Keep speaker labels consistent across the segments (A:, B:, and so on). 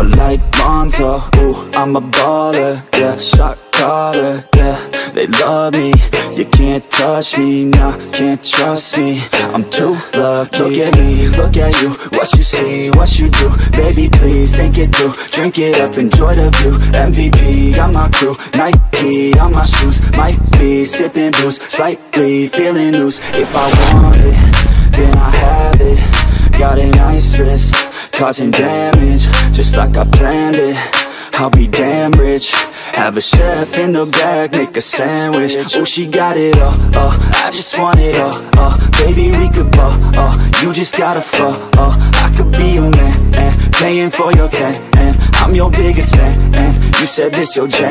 A: like Lonzo, ooh, I'm a baller, yeah. Shot caller, yeah. They love me, you can't touch me, nah, can't trust me. I'm too lucky. Look at me, look at you, what you see, what you do. Baby, please, think it through. Drink it up, enjoy the view. MVP, got my crew. Nike on my shoes. Might be sipping booze, slightly feeling loose. If I want it, then I have it. Got an ice wrist, causing damage, just like I planned it. I'll be damn rich. Have a chef in the back, make a sandwich. Oh, she got it all, I just want it all, baby, we could ball, you just gotta fall, I could be your man, and paying for your tan, and I'm your biggest fan, and you said this your jam,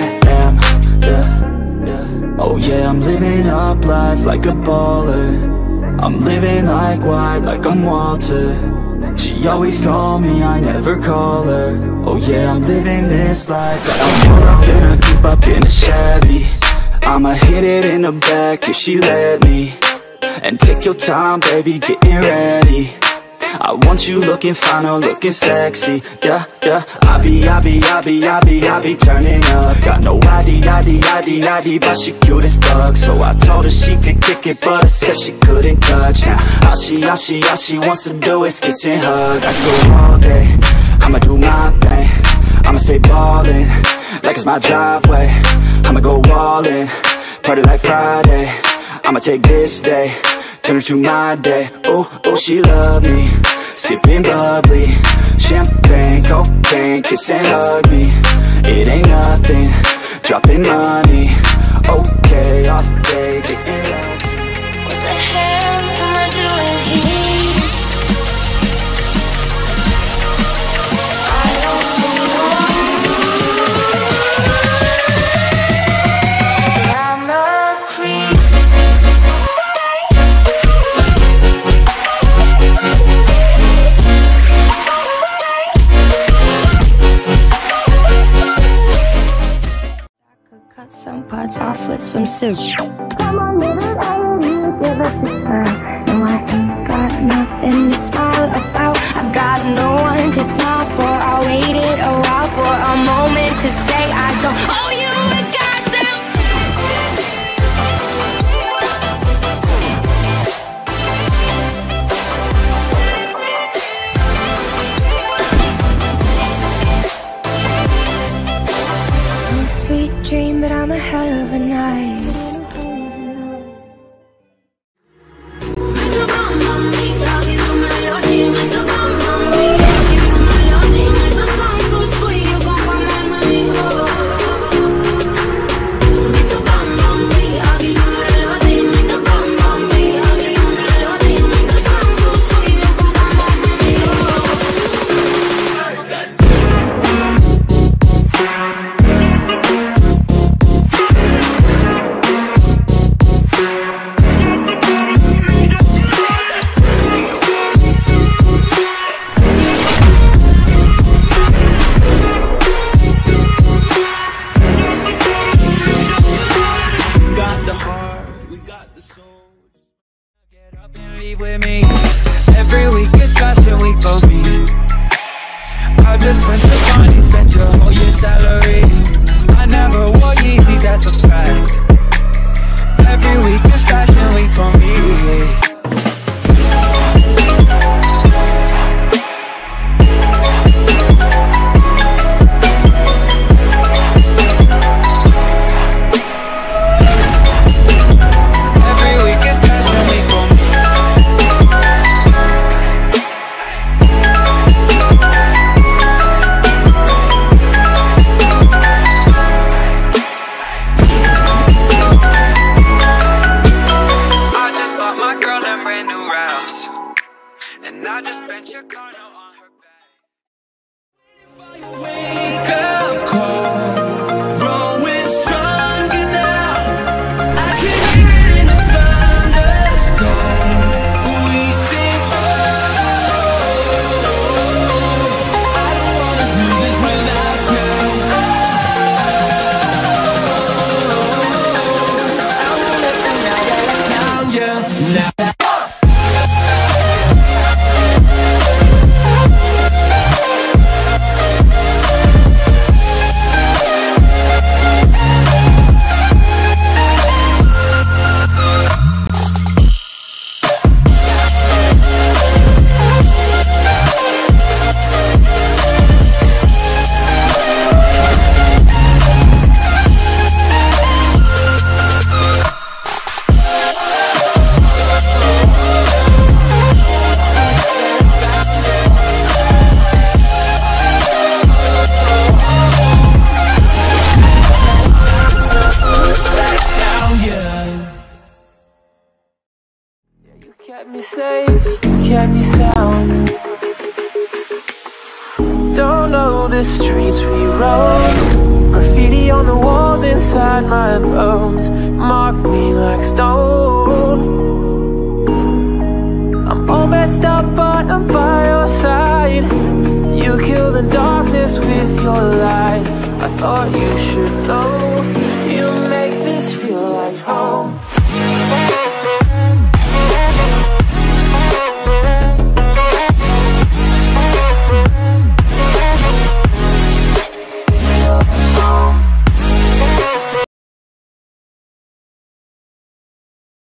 A: yeah. Oh yeah, I'm living up life like a baller. I'm living like white, like I'm Walter. She always told me I never call her. Oh yeah, I'm living this life. I'm pull up in a coupe, up in a Chevy. I'ma hit it in the back if she let me. And take your time, baby, getting ready. I want you looking fine or looking sexy. Yeah, yeah. I be turning up. Got no ID, but she cute as fuck. So I told her she could kick it, but I said she couldn't touch. Now all she wants to do is kiss and hug. I go all day, I'ma do my thing. I'ma stay ballin', like it's my driveway. I'ma go all in, party like Friday. I'ma take this day, turn it to my day. Oh, she love me, sipping bubbly, champagne, cocaine, kiss and hug me. It ain't nothing, dropping money. Okay, all day, getting low.
B: What the hell am I doing here? I don't know. I'm a creep. Cut some parts off with some scissors. Come on, little lady, give us a sign. No, I ain't got nothing to smile about. I've got no one to smile for. I waited a while for a moment to say I don't owe you a goddamn. I'm a sweet dream, but I'm a hell of a night.
C: With me, every week is fashion week for me. I just went to Barney, spent your whole year salary. I never wore Yeezys, that's a fact. Every week is fashion week for me.
D: safe, you kept me sound. Don't know the streets we rode. Graffiti on the walls inside my bones marked me like stone. I'm all messed up but I'm by your side. You kill the darkness with your light. I thought you should know.